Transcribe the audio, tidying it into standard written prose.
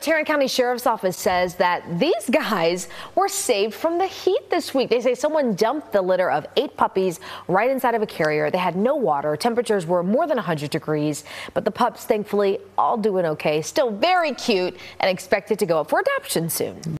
Tarrant County Sheriff's Office says that these guys were saved from the heat this week. They say someone dumped the litter of 8 puppies right inside of a carrier. They had no water. Temperatures were more than 100 degrees, but the pups, thankfully, all doing okay. Still very cute and expected to go up for adoption soon.